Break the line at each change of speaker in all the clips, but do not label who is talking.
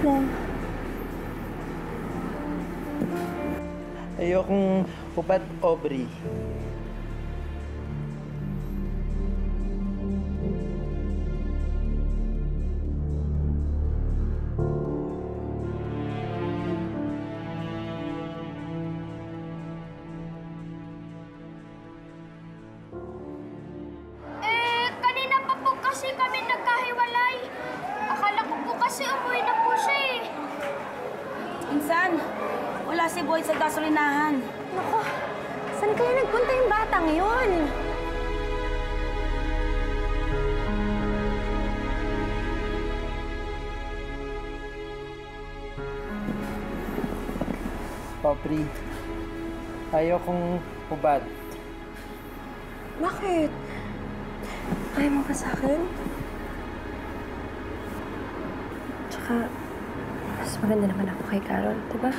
na.
Ayokong hubad, Aubrey.
Kanina pa po kasi kami nagkahiwalay. Akala ko po kasi umuwi na po siya eh.
Insan, wala si Boyd sa gasolinahan.
Naku, saan kaya nagpunta yung batang yun?
Aubrey, ayokong hubad.
Bakit? Ayaw mo ba sa akin? Tsaka, mas maganda naman ako kay Carol, di ba?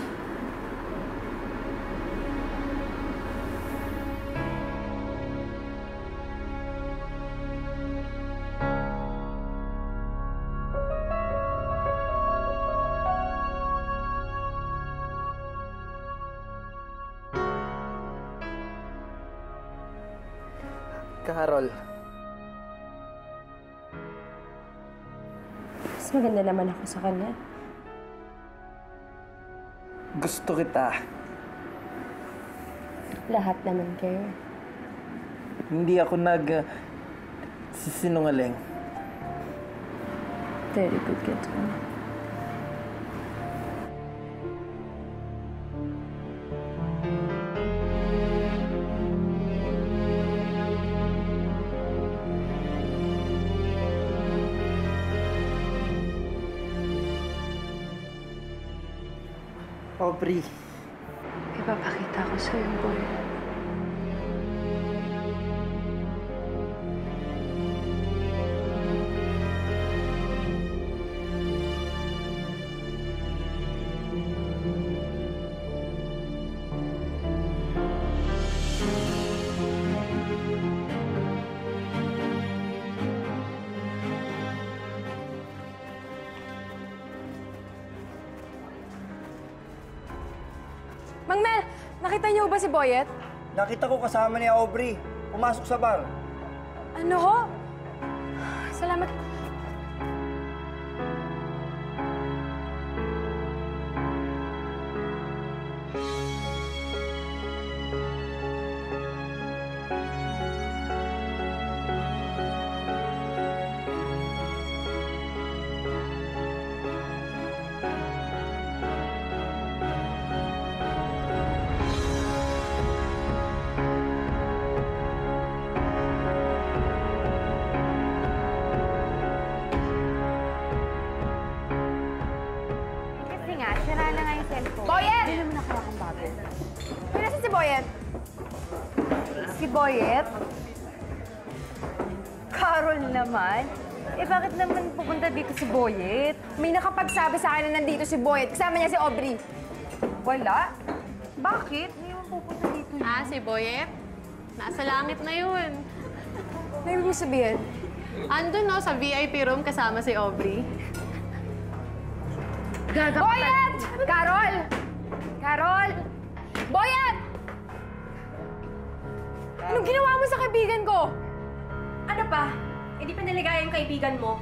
Carol.
Mas maganda naman ako sa kanya.
Gusto kita.
Lahat naman kayo.
Hindi ako sisinungaling.
Very good kid ko.
Aubrey.
Ipapakita ko sa'yo, boy.
Mang Mel, nakita niyo ba si Boyet?
Nakita ko kasama ni Aubrey. Pumasok sa bar.
Ano ho? Salamat.
Sira na nga yung cellphone.
Boyet!
Hindi naman ako akong bago.
Nasaan si Boyet?
Si Boyet? Carol naman? Eh, bakit naman pupunta dito si Boyet?
May nakapagsabi sa akin na nandito si Boyet. Kasama niya si Aubrey.
Wala. Bakit? Hindi naman pupunta dito yun.
Ah, si Boyet? Nasa langit na yun.
Ano ibig mo sabihin?
Andun, no, sa VIP room kasama si Aubrey.
Boyet! Carol! Carol! Boyet! Anong ginawa mo sa kaibigan ko?
Ano pa? Hindi pa naligaya yung kaibigan mo.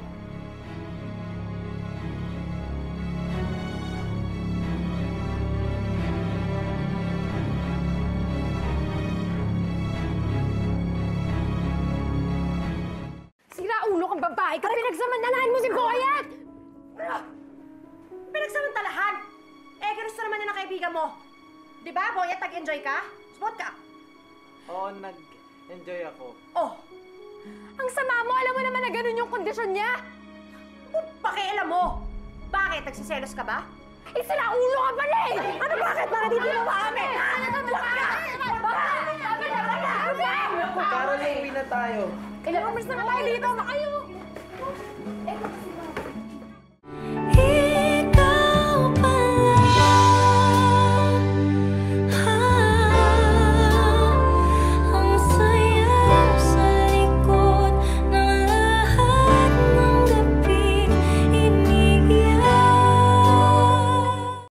Sira ulo kang babae ka. Pinagsamantalahan mo si Boyet!
Pinagsamantalahan? Eh, gusto naman na ng kaibigan mo. Di ba, Boyet, nag-enjoy ka? Spot ka.
Oo, nag-enjoy ako.
Oh,
Ang sama mo, alam mo naman na ganun yung kondisyon niya.
pakialam mo. Bakit? Nagsiselos ka ba?
Eh, sira ulo ka pala eh!
Ano, bakit? Bakit hindi mo maamin?
Carol, uwi na tayo.
Kailangan umalis na tayo dito.